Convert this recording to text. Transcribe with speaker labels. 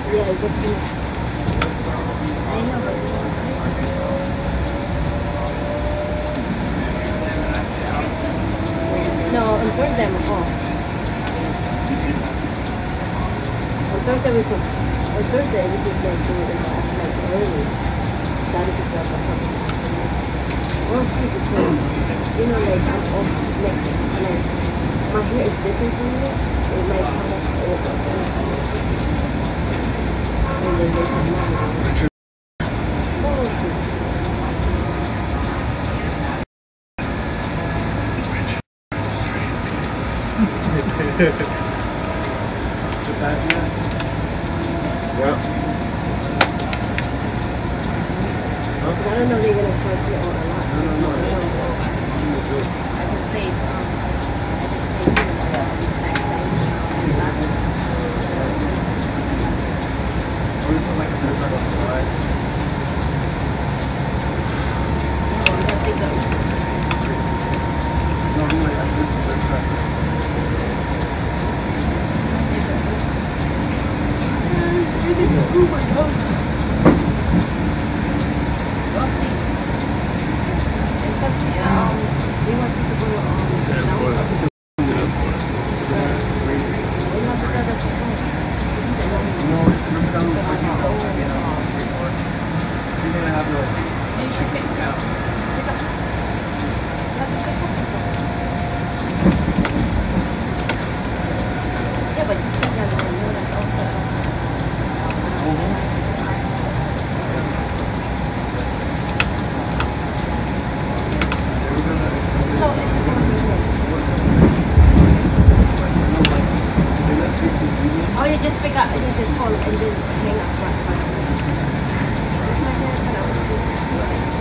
Speaker 1: Yeah, good to know. I know, but no, on Thursday I'm off. On Thursday we could, on Thursday we could say do it like early. That we could work or something. We'll see because, you know, like I'm off next, like, my hair is different from you. It might come off over. And then there's some money. We'll see.
Speaker 2: Yeah.
Speaker 1: I don't know if they're going to charge you or not.
Speaker 2: No.
Speaker 1: I just paid,
Speaker 2: Oh, this is like a dirt track on the side. No, I'm like, this is a dirt track. Oh my god.
Speaker 1: We'll see. Because they want you to go
Speaker 2: Danforth. No, remember that was like, you're gonna have to check this out.
Speaker 1: Yeah, but you still got to know that also. Oh, you just pick up and you just call and then hang up right. That's my dad when I was sleeping.